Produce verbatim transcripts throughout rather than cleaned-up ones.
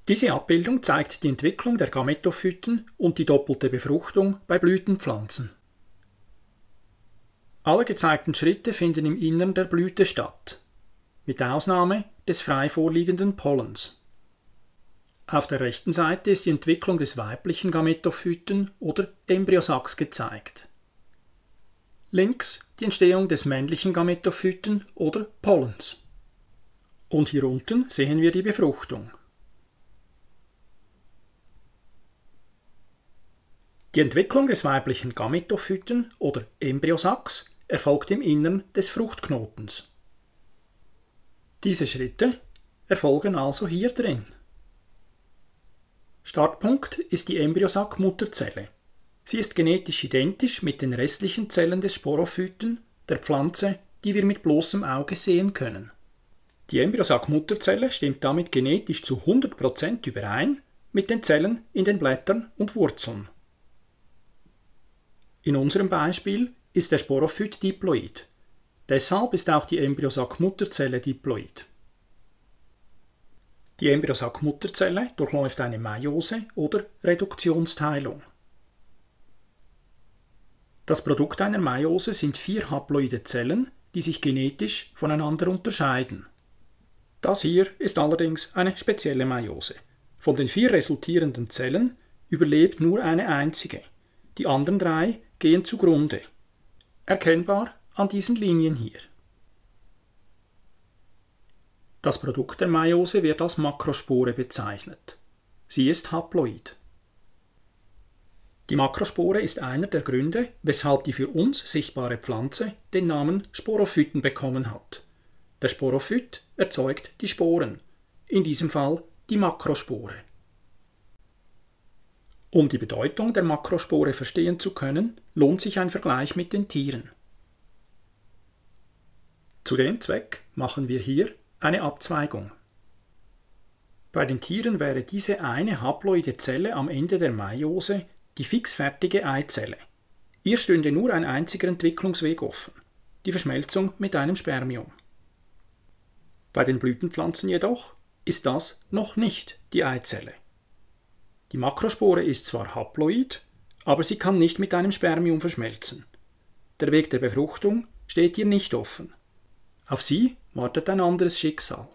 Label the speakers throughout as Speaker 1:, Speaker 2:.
Speaker 1: Diese Abbildung zeigt die Entwicklung der Gametophyten und die doppelte Befruchtung bei Blütenpflanzen. Alle gezeigten Schritte finden im Innern der Blüte statt, mit Ausnahme des frei vorliegenden Pollens. Auf der rechten Seite ist die Entwicklung des weiblichen Gametophyten oder Embryosacks gezeigt. Links die Entstehung des männlichen Gametophyten oder Pollens. Und hier unten sehen wir die Befruchtung. Die Entwicklung des weiblichen Gametophyten oder Embryosacks erfolgt im Innern des Fruchtknotens. Diese Schritte erfolgen also hier drin. Startpunkt ist die Embryosack-Mutterzelle. Sie ist genetisch identisch mit den restlichen Zellen des Sporophyten, der Pflanze, die wir mit bloßem Auge sehen können. Die Embryosack-Mutterzelle stimmt damit genetisch zu hundert Prozent überein mit den Zellen in den Blättern und Wurzeln. In unserem Beispiel ist der Sporophyt diploid. Deshalb ist auch die Embryosack-Mutterzelle diploid. Die Embryosack-Mutterzelle durchläuft eine Meiose oder Reduktionsteilung. Das Produkt einer Meiose sind vier haploide Zellen, die sich genetisch voneinander unterscheiden. Das hier ist allerdings eine spezielle Meiose. Von den vier resultierenden Zellen überlebt nur eine einzige. Die anderen drei gehen zugrunde. Erkennbar an diesen Linien hier. Das Produkt der Meiose wird als Makrospore bezeichnet. Sie ist haploid. Die Makrospore ist einer der Gründe, weshalb die für uns sichtbare Pflanze den Namen Sporophyten bekommen hat. Der Sporophyt erzeugt die Sporen, in diesem Fall die Makrospore. Um die Bedeutung der Makrospore verstehen zu können, lohnt sich ein Vergleich mit den Tieren. Zu dem Zweck machen wir hier eine Abzweigung. Bei den Tieren wäre diese eine haploide Zelle am Ende der Meiose die fixfertige Eizelle. Ihr stünde nur ein einziger Entwicklungsweg offen, die Verschmelzung mit einem Spermium. Bei den Blütenpflanzen jedoch ist das noch nicht die Eizelle. Die Makrospore ist zwar haploid, aber sie kann nicht mit einem Spermium verschmelzen. Der Weg der Befruchtung steht ihr nicht offen. Auf sie wartet ein anderes Schicksal.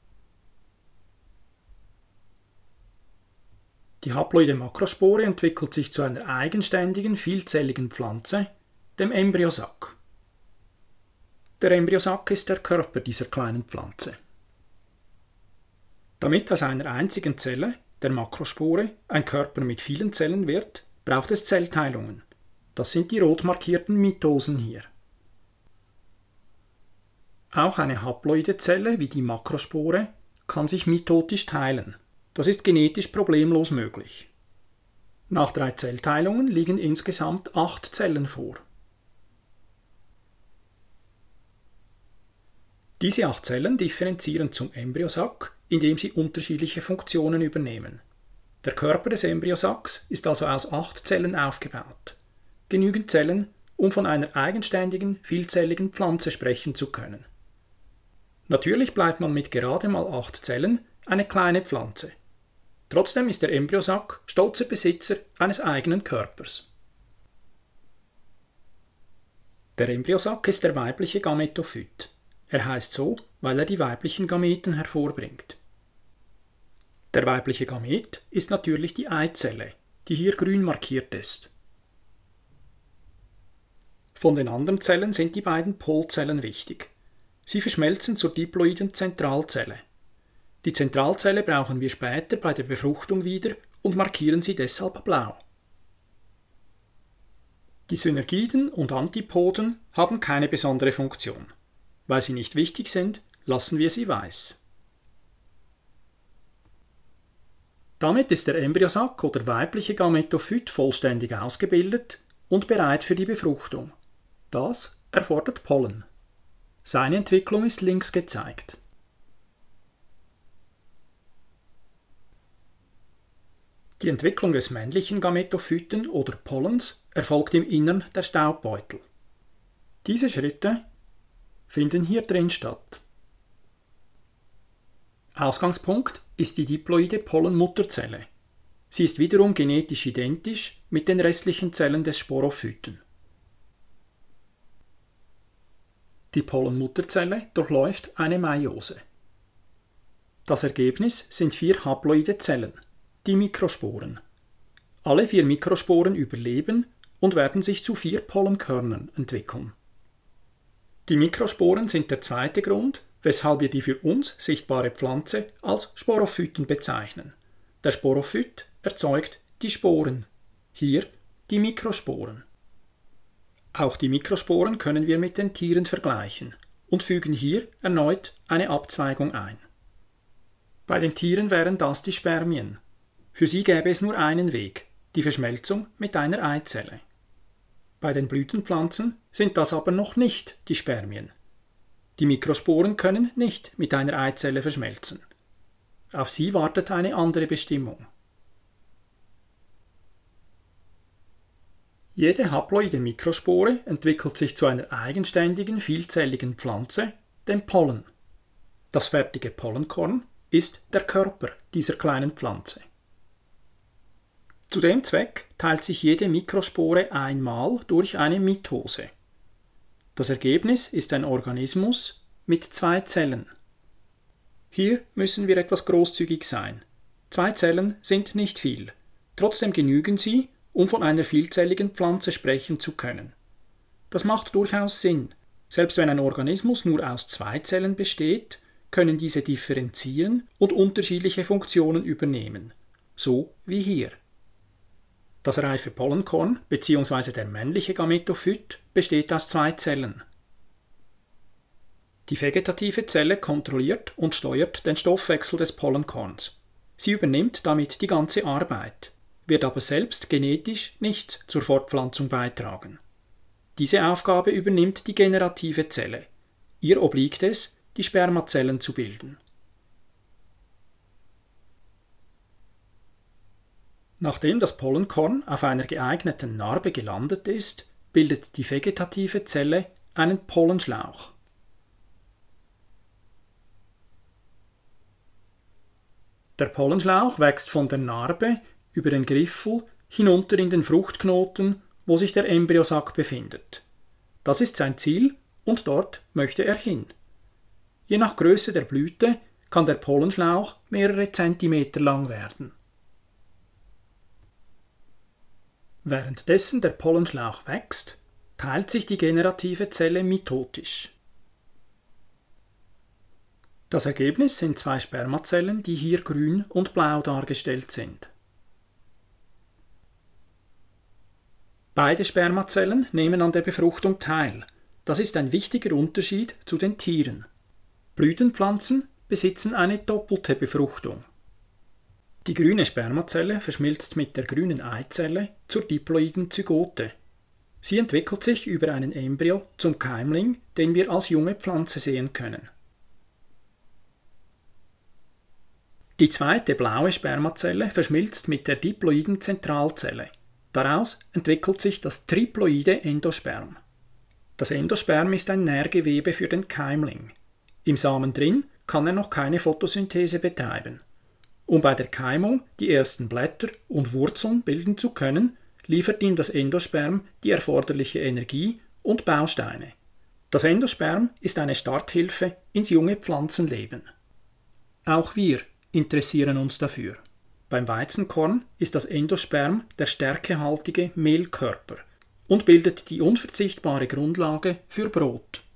Speaker 1: Die haploide Makrospore entwickelt sich zu einer eigenständigen, vielzelligen Pflanze, dem Embryosack. Der Embryosack ist der Körper dieser kleinen Pflanze. Damit aus einer einzigen Zelle, der Makrospore, ein Körper mit vielen Zellen wird, braucht es Zellteilungen. Das sind die rot markierten Mitosen hier. Auch eine haploide Zelle wie die Makrospore kann sich mitotisch teilen. Das ist genetisch problemlos möglich. Nach drei Zellteilungen liegen insgesamt acht Zellen vor. Diese acht Zellen differenzieren zum Embryosack, indem sie unterschiedliche Funktionen übernehmen. Der Körper des Embryosacks ist also aus acht Zellen aufgebaut. Genügend Zellen, um von einer eigenständigen, vielzelligen Pflanze sprechen zu können. Natürlich bleibt man mit gerade mal acht Zellen eine kleine Pflanze. Trotzdem ist der Embryosack stolzer Besitzer eines eigenen Körpers. Der Embryosack ist der weibliche Gametophyt. Er heißt so, weil er die weiblichen Gameten hervorbringt. Der weibliche Gamet ist natürlich die Eizelle, die hier grün markiert ist. Von den anderen Zellen sind die beiden Polzellen wichtig. Sie verschmelzen zur diploiden Zentralzelle. Die Zentralzelle brauchen wir später bei der Befruchtung wieder und markieren sie deshalb blau. Die Synergiden und Antipoden haben keine besondere Funktion. Weil sie nicht wichtig sind, lassen wir sie weiß. Damit ist der Embryosack oder weibliche Gametophyt vollständig ausgebildet und bereit für die Befruchtung. Das erfordert Pollen. Seine Entwicklung ist links gezeigt. Die Entwicklung des männlichen Gametophyten oder Pollens erfolgt im Innern der Staubbeutel. Diese Schritte finden hier drin statt. Ausgangspunkt ist die diploide Pollenmutterzelle. Sie ist wiederum genetisch identisch mit den restlichen Zellen des Sporophyten. Die Pollenmutterzelle durchläuft eine Meiose. Das Ergebnis sind vier haploide Zellen, die Mikrosporen. Alle vier Mikrosporen überleben und werden sich zu vier Pollenkörnern entwickeln. Die Mikrosporen sind der zweite Grund, weshalb wir die für uns sichtbare Pflanze als Sporophyten bezeichnen. Der Sporophyt erzeugt die Sporen, hier die Mikrosporen. Auch die Mikrosporen können wir mit den Tieren vergleichen und fügen hier erneut eine Abzweigung ein. Bei den Tieren wären das die Spermien. Für sie gäbe es nur einen Weg, die Verschmelzung mit einer Eizelle. Bei den Blütenpflanzen sind das aber noch nicht die Spermien. Die Mikrosporen können nicht mit einer Eizelle verschmelzen. Auf sie wartet eine andere Bestimmung. Jede haploide Mikrospore entwickelt sich zu einer eigenständigen, vielzelligen Pflanze, dem Pollen. Das fertige Pollenkorn ist der Körper dieser kleinen Pflanze. Zu dem Zweck teilt sich jede Mikrospore einmal durch eine Mitose. Das Ergebnis ist ein Organismus mit zwei Zellen. Hier müssen wir etwas großzügig sein. Zwei Zellen sind nicht viel, trotzdem genügen sie, um von einer vielzelligen Pflanze sprechen zu können. Das macht durchaus Sinn. Selbst wenn ein Organismus nur aus zwei Zellen besteht, können diese differenzieren und unterschiedliche Funktionen übernehmen, so wie hier. Das reife Pollenkorn bzw. der männliche Gametophyt besteht aus zwei Zellen. Die vegetative Zelle kontrolliert und steuert den Stoffwechsel des Pollenkorns. Sie übernimmt damit die ganze Arbeit, wird aber selbst genetisch nichts zur Fortpflanzung beitragen. Diese Aufgabe übernimmt die generative Zelle. Ihr obliegt es, die Spermazellen zu bilden. Nachdem das Pollenkorn auf einer geeigneten Narbe gelandet ist, bildet die vegetative Zelle einen Pollenschlauch. Der Pollenschlauch wächst von der Narbe über den Griffel hinunter in den Fruchtknoten, wo sich der Embryosack befindet. Das ist sein Ziel und dort möchte er hin. Je nach Größe der Blüte kann der Pollenschlauch mehrere Zentimeter lang werden. Währenddessen der Pollenschlauch wächst, teilt sich die generative Zelle mitotisch. Das Ergebnis sind zwei Spermazellen, die hier grün und blau dargestellt sind. Beide Spermazellen nehmen an der Befruchtung teil. Das ist ein wichtiger Unterschied zu den Tieren. Blütenpflanzen besitzen eine doppelte Befruchtung. Die grüne Spermazelle verschmilzt mit der grünen Eizelle zur diploiden Zygote. Sie entwickelt sich über einen Embryo zum Keimling, den wir als junge Pflanze sehen können. Die zweite blaue Spermazelle verschmilzt mit der diploiden Zentralzelle. Daraus entwickelt sich das triploide Endosperm. Das Endosperm ist ein Nährgewebe für den Keimling. Im Samen drin kann er noch keine Photosynthese betreiben. Um bei der Keimung die ersten Blätter und Wurzeln bilden zu können, liefert ihm das Endosperm die erforderliche Energie und Bausteine. Das Endosperm ist eine Starthilfe ins junge Pflanzenleben. Auch wir interessieren uns dafür. Beim Weizenkorn ist das Endosperm der stärkehaltige Mehlkörper und bildet die unverzichtbare Grundlage für Brot.